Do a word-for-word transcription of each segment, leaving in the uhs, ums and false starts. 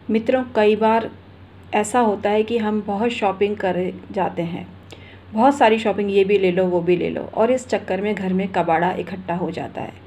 मित्रों, कई बार ऐसा होता है कि हम बहुत शॉपिंग कर जाते हैं, बहुत सारी शॉपिंग, ये भी ले लो वो भी ले लो, और इस चक्कर में घर में कबाड़ा इकट्ठा हो जाता है।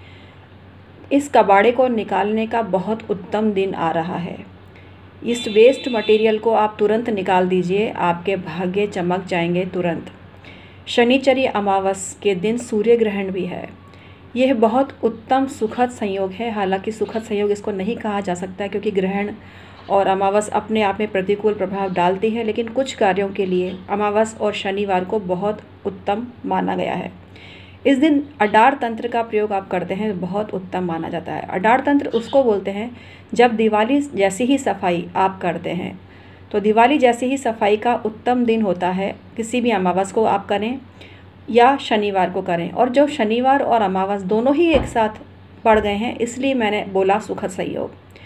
इस कबाड़े को निकालने का बहुत उत्तम दिन आ रहा है। इस वेस्ट मटेरियल को आप तुरंत निकाल दीजिए, आपके भाग्य चमक जाएंगे तुरंत। शनिचरी अमावस के दिन सूर्य ग्रहण भी है। यह बहुत उत्तम सुखद संयोग है। हालांकि सुखद संयोग इसको नहीं कहा जा सकता क्योंकि ग्रहण और अमावस अपने आप में प्रतिकूल प्रभाव डालती है, लेकिन कुछ कार्यों के लिए अमावस और शनिवार को बहुत उत्तम माना गया है। इस दिन अडार तंत्र का प्रयोग आप करते हैं, बहुत उत्तम माना जाता है। अडार तंत्र उसको बोलते हैं जब दिवाली जैसी ही सफाई आप करते हैं। तो दिवाली जैसी ही सफाई का उत्तम दिन होता है। किसी भी अमावस को आप करें या शनिवार को करें, और जो शनिवार और अमावस दोनों ही एक साथ पड़ गए हैं, इसलिए मैंने बोला सुखद संयोग।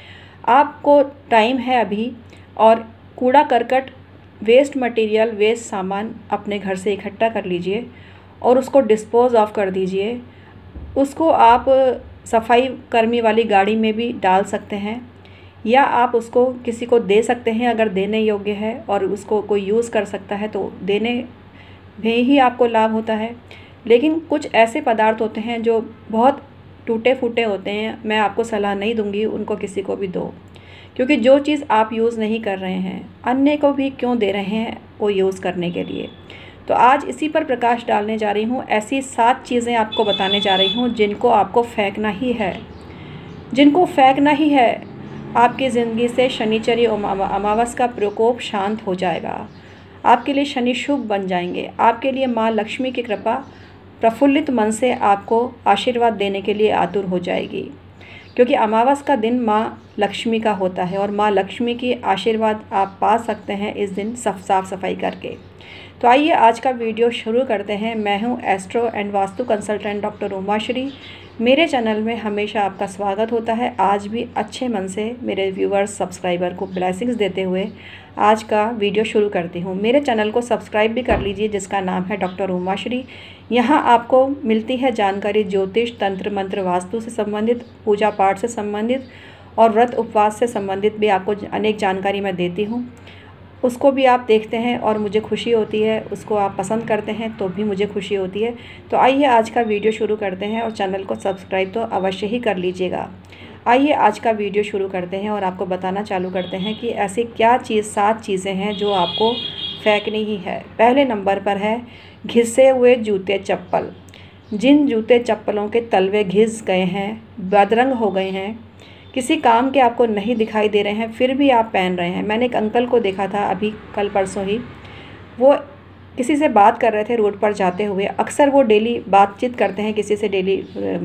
आपको टाइम है अभी, और कूड़ा करकट, वेस्ट मटेरियल, वेस्ट सामान अपने घर से इकट्ठा कर लीजिए और उसको डिस्पोज ऑफ कर दीजिए। उसको आप सफाई कर्मी वाली गाड़ी में भी डाल सकते हैं, या आप उसको किसी को दे सकते हैं अगर देने योग्य है और उसको कोई यूज़ कर सकता है तो देने में ही आपको लाभ होता है। लेकिन कुछ ऐसे पदार्थ होते हैं जो बहुत टूटे फूटे होते हैं, मैं आपको सलाह नहीं दूंगी उनको किसी को भी दो, क्योंकि जो चीज़ आप यूज़ नहीं कर रहे हैं अन्य को भी क्यों दे रहे हैं वो यूज़ करने के लिए। तो आज इसी पर प्रकाश डालने जा रही हूँ। ऐसी सात चीज़ें आपको बताने जा रही हूँ जिनको आपको फेंकना ही है, जिनको फेंकना ही है। आपकी ज़िंदगी से शनिचरी अमावस का प्रकोप शांत हो जाएगा। आपके लिए शनि शुभ बन जाएंगे। आपके लिए माँ लक्ष्मी की कृपा प्रफुल्लित मन से आपको आशीर्वाद देने के लिए आतुर हो जाएगी, क्योंकि अमावस का दिन माँ लक्ष्मी का होता है और माँ लक्ष्मी की आशीर्वाद आप पा सकते हैं इस दिन साफ साफ सफाई करके। तो आइए आज का वीडियो शुरू करते हैं। मैं हूँ astro and vastu consultant doctor Umashri. मेरे चैनल में हमेशा आपका स्वागत होता है। आज भी अच्छे मन से मेरे व्यूवर्स, सब्सक्राइबर को ब्लेसिंग्स देते हुए आज का वीडियो शुरू करती हूँ। मेरे चैनल को सब्सक्राइब भी कर लीजिए, जिसका नाम है डॉक्टर उमाश्री। यहाँ आपको मिलती है जानकारी ज्योतिष, तंत्र, मंत्र, वास्तु से संबंधित, पूजा पाठ से संबंधित और व्रत उपवास से संबंधित भी आपको अनेक जानकारी मैं देती हूँ। उसको भी आप देखते हैं और मुझे खुशी होती है, उसको आप पसंद करते हैं तो भी मुझे खुशी होती है। तो आइए आज का वीडियो शुरू करते हैं, और चैनल को सब्सक्राइब तो अवश्य ही कर लीजिएगा। आइए आज का वीडियो शुरू करते हैं और आपको बताना चालू करते हैं कि ऐसी क्या चीज़ सात चीज़ें हैं जो आपको फेंकनी ही है। पहले नंबर पर है घिसे हुए जूते चप्पल। जिन जूते चप्पलों के तलवे घिस गए हैं, बदरंग हो गए हैं, किसी काम के आपको नहीं दिखाई दे रहे हैं, फिर भी आप पहन रहे हैं। मैंने एक अंकल को देखा था अभी कल परसों ही, वो किसी से बात कर रहे थे रोड पर जाते हुए। अक्सर वो डेली बातचीत करते हैं किसी से, डेली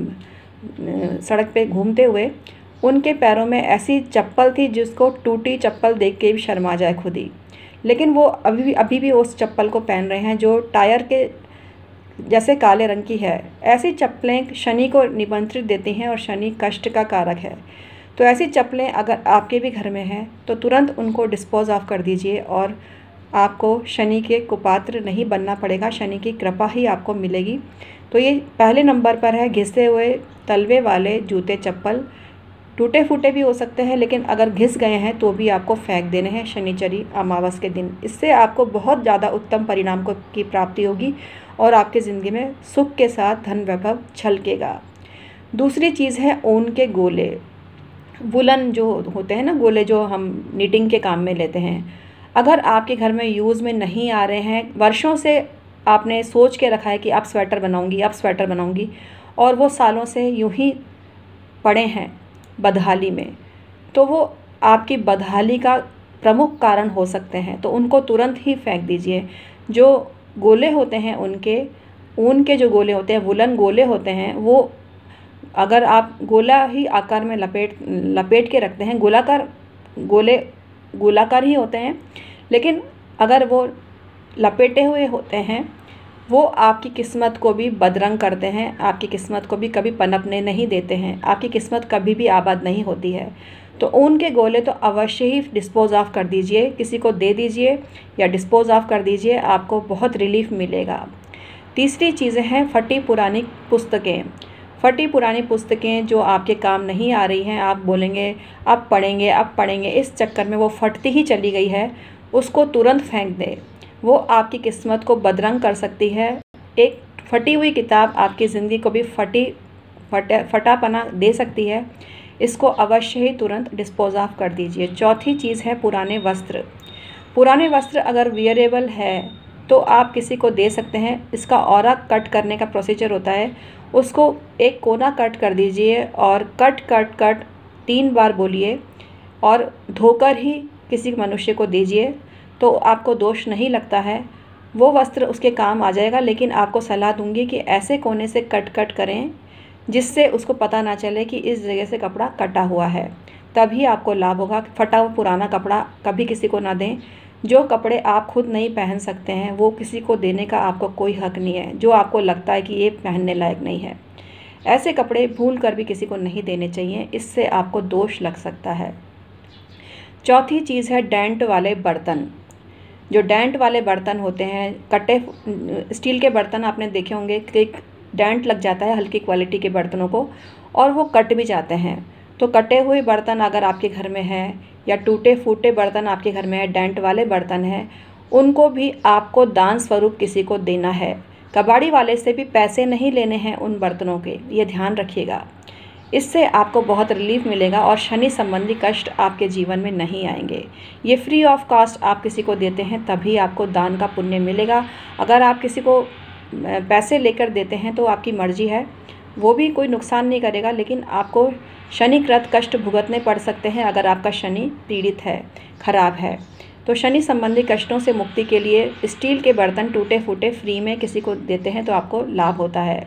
सड़क पे घूमते हुए। उनके पैरों में ऐसी चप्पल थी जिसको टूटी चप्पल देख के भी शर्मा जाए खुद ही, लेकिन वो अभी भी अभी भी उस चप्पल को पहन रहे हैं जो टायर के जैसे काले रंग की है। ऐसी चप्पलें शनि को निमंत्रित देती हैं और शनि कष्ट का कारक है। तो ऐसी चप्पलें अगर आपके भी घर में हैं तो तुरंत उनको डिस्पोज ऑफ कर दीजिए, और आपको शनि के कुपात्र नहीं बनना पड़ेगा, शनि की कृपा ही आपको मिलेगी। तो ये पहले नंबर पर है घिसे हुए तलवे वाले जूते चप्पल। टूटे फूटे भी हो सकते हैं, लेकिन अगर घिस गए हैं तो भी आपको फेंक देने हैं शनिचरी अमावस के दिन। इससे आपको बहुत ज़्यादा उत्तम परिणाम को की प्राप्ति होगी और आपकी ज़िंदगी में सुख के साथ धन वैभव छलकेगा। दूसरी चीज़ है ऊन के गोले, वुलन जो होते हैं ना गोले, जो हम निटिंग के काम में लेते हैं। अगर आपके घर में यूज़ में नहीं आ रहे हैं, वर्षों से आपने सोच के रखा है कि आप स्वेटर बनाऊंगी, आप स्वेटर बनाऊंगी, और वो सालों से यूं ही पड़े हैं बदहाली में, तो वो आपकी बदहाली का प्रमुख कारण हो सकते हैं। तो उनको तुरंत ही फेंक दीजिए। जो गोले होते हैं उनके, ऊन के जो गोले होते हैं, वुलन गोले होते हैं, वो अगर आप गोला ही आकार में लपेट लपेट के रखते हैं, गोलाकार गोले गोलाकार ही होते हैं, लेकिन अगर वो लपेटे हुए होते हैं वो आपकी किस्मत को भी बदरंग करते हैं, आपकी किस्मत को भी कभी पनपने नहीं देते हैं, आपकी किस्मत कभी भी आबाद नहीं होती है। तो ऊन के गोले तो अवश्य ही डिस्पोज ऑफ कर दीजिए, किसी को दे दीजिए या डिस्पोज ऑफ कर दीजिए, आपको बहुत रिलीफ मिलेगा। तीसरी चीज़ें हैं फटी पुरानी पुस्तकें। फटी पुरानी पुस्तकें जो आपके काम नहीं आ रही हैं, आप बोलेंगे अब पढ़ेंगे अब पढ़ेंगे, इस चक्कर में वो फटती ही चली गई है, उसको तुरंत फेंक दें। वो आपकी किस्मत को बदरंग कर सकती है। एक फटी हुई किताब आपकी ज़िंदगी को भी फटी फटा फटापना दे सकती है। इसको अवश्य ही तुरंत डिस्पोज ऑफ कर दीजिए। चौथी चीज़ है पुराने वस्त्र। पुराने वस्त्र अगर वियरेबल है तो आप किसी को दे सकते हैं। इसका औरा कट करने का प्रोसीजर होता है, उसको एक कोना कट कर दीजिए और कट कट कट तीन बार बोलिए और धोकर ही किसी मनुष्य को दीजिए, तो आपको दोष नहीं लगता है। वो वस्त्र उसके काम आ जाएगा, लेकिन आपको सलाह दूंगी कि ऐसे कोने से कट कट करें जिससे उसको पता ना चले कि इस जगह से कपड़ा कटा हुआ है, तभी आपको लाभ होगा। फटा हुआ पुराना कपड़ा कभी किसी को ना दें। जो कपड़े आप खुद नहीं पहन सकते हैं वो किसी को देने का आपको कोई हक नहीं है, जो आपको लगता है कि ये पहनने लायक नहीं है। ऐसे कपड़े भूल कर भी किसी को नहीं देने चाहिए, इससे आपको दोष लग सकता है। चौथी चीज़ है डेंट वाले बर्तन। जो डेंट वाले बर्तन होते हैं, कटे स्टील के बर्तन आपने देखे होंगे कि डेंट लग जाता है हल्की क्वालिटी के बर्तनों को और वो कट भी जाते हैं। तो कटे हुए बर्तन अगर आपके घर में है या टूटे फूटे बर्तन आपके घर में है, डेंट वाले बर्तन हैं, उनको भी आपको दान स्वरूप किसी को देना है। कबाड़ी वाले से भी पैसे नहीं लेने हैं उन बर्तनों के, ये ध्यान रखिएगा। इससे आपको बहुत रिलीफ मिलेगा और शनि संबंधी कष्ट आपके जीवन में नहीं आएंगे। ये फ्री ऑफ कॉस्ट आप किसी को देते हैं तभी आपको दान का पुण्य मिलेगा। अगर आप किसी को पैसे लेकर देते हैं तो आपकी मर्जी है, वो भी कोई नुकसान नहीं करेगा, लेकिन आपको शनिकृत कष्ट भुगतने पड़ सकते हैं अगर आपका शनि पीड़ित है, खराब है। तो शनि संबंधी कष्टों से मुक्ति के लिए स्टील के बर्तन टूटे फूटे फ्री में किसी को देते हैं तो आपको लाभ होता है।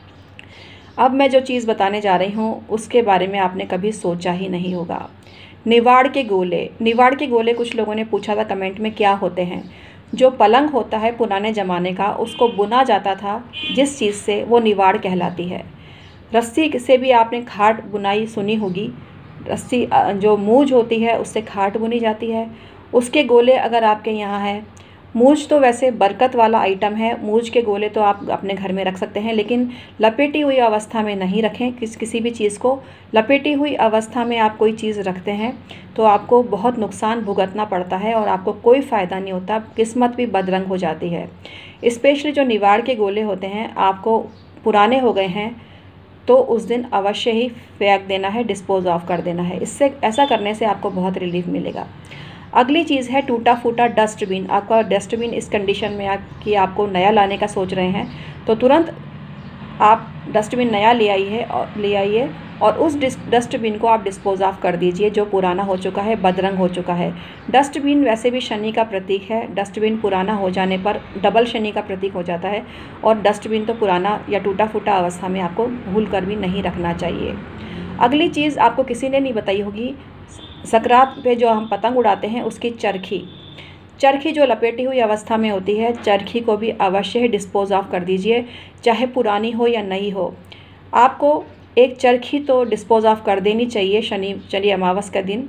अब मैं जो चीज़ बताने जा रही हूँ उसके बारे में आपने कभी सोचा ही नहीं होगा। निवाड़ के गोले। निवाड़ के गोले कुछ लोगों ने पूछा था कमेंट में क्या होते हैं। जो पलंग होता है पुराने ज़माने का, उसको बुना जाता था जिस चीज़ से, वो निवाड़ कहलाती है। रस्सी से भी आपने खाट बुनाई सुनी होगी। रस्सी जो मूंज होती है उससे खाट बुनी जाती है। उसके गोले अगर आपके यहाँ है, मूंज तो वैसे बरकत वाला आइटम है, मूंज के गोले तो आप अपने घर में रख सकते हैं, लेकिन लपेटी हुई अवस्था में नहीं रखें। किस किसी भी चीज़ को लपेटी हुई अवस्था में आप कोई चीज़ रखते हैं तो आपको बहुत नुकसान भुगतना पड़ता है और आपको कोई फ़ायदा नहीं होता, किस्मत भी बदरंग हो जाती है। स्पेशली जो निवाड़ के गोले होते हैं, आपको पुराने हो गए हैं तो उस दिन अवश्य ही फेंक देना है, डिस्पोज ऑफ कर देना है। इससे ऐसा करने से आपको बहुत रिलीफ मिलेगा। अगली चीज़ है टूटा फूटा डस्टबिन। आपका डस्टबिन इस कंडीशन में आप कि आपको नया लाने का सोच रहे हैं तो तुरंत आप डस्टबिन नया ले आइए और ले आइए और उस डस्टबिन को आप डिस्पोज ऑफ कर दीजिए जो पुराना हो चुका है, बदरंग हो चुका है। डस्टबिन वैसे भी शनि का प्रतीक है। डस्टबिन पुराना हो जाने पर डबल शनि का प्रतीक हो जाता है और डस्टबिन तो पुराना या टूटा फूटा अवस्था में आपको भूल कर भी नहीं रखना चाहिए। अगली चीज़ आपको किसी ने नहीं बताई होगी, सकरात पे जो हम पतंग उड़ाते हैं उसकी चरखी। चरखी जो लपेटी हुई अवस्था में होती है, चरखी को भी अवश्य ही डिस्पोज ऑफ कर दीजिए, चाहे पुरानी हो या नई हो। आपको एक चरखी तो डिस्पोज ऑफ कर देनी चाहिए शनि शनि अमावस का दिन।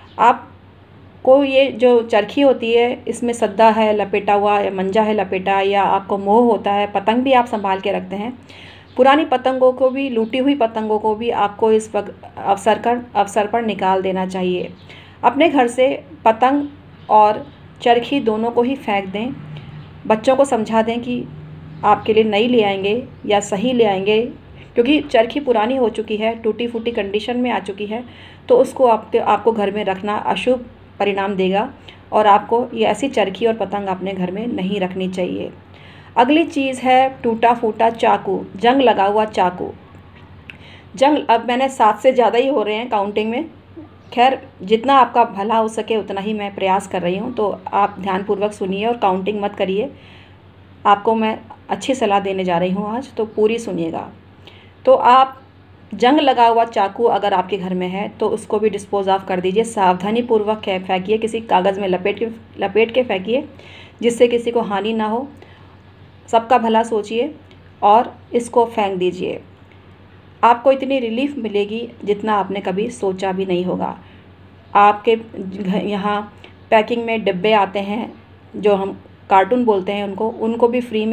आपको ये जो चरखी होती है इसमें सद्दा है लपेटा हुआ या मंजा है लपेटा, या आपको मोह होता है, पतंग भी आप संभाल के रखते हैं। पुरानी पतंगों को भी, लूटी हुई पतंगों को भी आपको इस वक्त अवसर कर अवसर पर निकाल देना चाहिए। अपने घर से पतंग और चरखी दोनों को ही फेंक दें। बच्चों को समझा दें कि आपके लिए नई ले आएंगे या सही ले आएंगे, क्योंकि चरखी पुरानी हो चुकी है, टूटी फूटी कंडीशन में आ चुकी है, तो उसको आपके आपको घर में रखना अशुभ परिणाम देगा और आपको ये ऐसी चरखी और पतंग अपने घर में नहीं रखनी चाहिए। अगली चीज़ है टूटा फूटा चाकू, जंग लगा हुआ चाकू। जंग अब मैंने सात से ज़्यादा ही हो रहे हैं काउंटिंग में। खैर, जितना आपका भला हो सके उतना ही मैं प्रयास कर रही हूँ, तो आप ध्यानपूर्वक सुनिए और काउंटिंग मत करिए। आपको मैं अच्छी सलाह देने जा रही हूँ आज, तो पूरी सुनिएगा। तो आप जंग लगा हुआ चाकू अगर आपके घर में है तो उसको भी डिस्पोज ऑफ कर दीजिए। सावधानीपूर्वक फेंकिए, किसी कागज़ में लपेट के लपेट के फेंकिए जिससे किसी को हानि ना हो। सबका भला सोचिए और इसको फेंक दीजिए। आपको इतनी रिलीफ मिलेगी जितना आपने कभी सोचा भी नहीं होगा। आपके यहाँ पैकिंग में डिब्बे आते हैं जो हम कार्टून बोलते हैं उनको, उनको भी फ्री में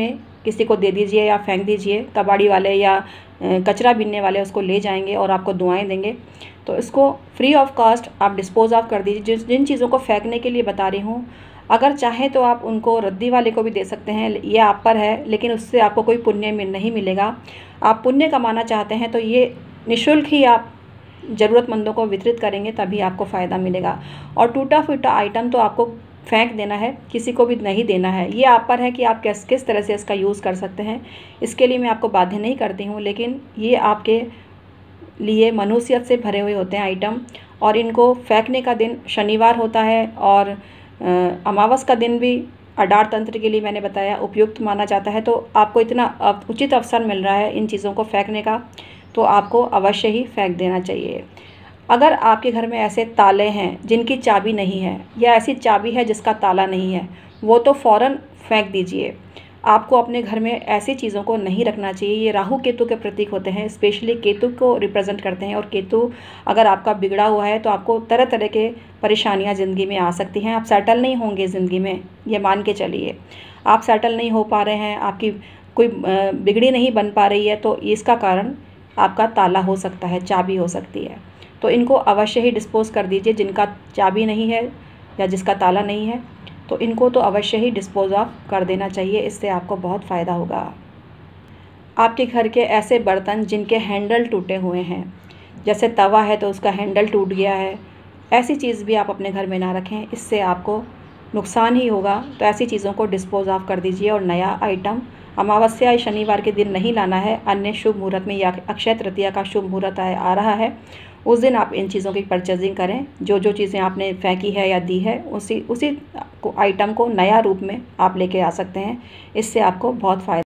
किसी को दे दीजिए या फेंक दीजिए। कबाड़ी वाले या कचरा बीनने वाले उसको ले जाएंगे और आपको दुआएं देंगे। तो इसको फ्री ऑफ कॉस्ट आप डिस्पोज़ ऑफ कर दीजिए। जिन जिन चीज़ों को फेंकने के लिए बता रही हूँ, अगर चाहें तो आप उनको रद्दी वाले को भी दे सकते हैं, ये आप पर है, लेकिन उससे आपको कोई पुण्य मिल नहीं मिलेगा। आप पुण्य कमाना चाहते हैं तो ये निःशुल्क ही आप ज़रूरतमंदों को वितरित करेंगे, तभी आपको फ़ायदा मिलेगा। और टूटा फूटा आइटम तो आपको फेंक देना है, किसी को भी नहीं देना है। ये आप पर है कि आप किस किस तरह से इसका यूज़ कर सकते हैं। इसके लिए मैं आपको बाध्य नहीं करती हूँ, लेकिन ये आपके लिए मनुष्यत से भरे हुए होते हैं आइटम, और इनको फेंकने का दिन शनिवार होता है और अमावस का दिन भी अडार तंत्र के लिए मैंने बताया उपयुक्त माना जाता है। तो आपको इतना उचित अवसर मिल रहा है इन चीज़ों को फेंकने का, तो आपको अवश्य ही फेंक देना चाहिए। अगर आपके घर में ऐसे ताले हैं जिनकी चाबी नहीं है, या ऐसी चाबी है जिसका ताला नहीं है, वो तो फ़ौरन फेंक दीजिए। आपको अपने घर में ऐसी चीज़ों को नहीं रखना चाहिए। ये राहु केतु के प्रतीक होते हैं, स्पेशली केतु को रिप्रेजेंट करते हैं। और केतु अगर आपका बिगड़ा हुआ है तो आपको तरह तरह के परेशानियां ज़िंदगी में आ सकती हैं। आप सेटल नहीं होंगे ज़िंदगी में, ये मान के चलिए। आप सेटल नहीं हो पा रहे हैं, आपकी कोई बिगड़ी नहीं बन पा रही है, तो इसका कारण आपका ताला हो सकता है, चाबी हो सकती है। तो इनको अवश्य ही डिस्पोज़ कर दीजिए। जिनका चाबी नहीं है या जिसका ताला नहीं है, तो इनको तो अवश्य ही डिस्पोज़ ऑफ कर देना चाहिए। इससे आपको बहुत फ़ायदा होगा। आपके घर के ऐसे बर्तन जिनके हैंडल टूटे हुए हैं, जैसे तवा है तो उसका हैंडल टूट गया है, ऐसी चीज़ भी आप अपने घर में ना रखें, इससे आपको नुकसान ही होगा। तो ऐसी चीज़ों को डिस्पोज़ ऑफ कर दीजिए। और नया आइटम अमावस्या या शनिवार के दिन नहीं लाना है। अन्य शुभ मुहूर्त में या अक्षय तृतीया का शुभ मुहूर्त आ रहा है, उस दिन आप इन चीज़ों की परचेजिंग करें। जो जो चीज़ें आपने फेंकी है या दी है, उसी उसी को आइटम को नया रूप में आप लेके आ सकते हैं। इससे आपको बहुत फ़ायदा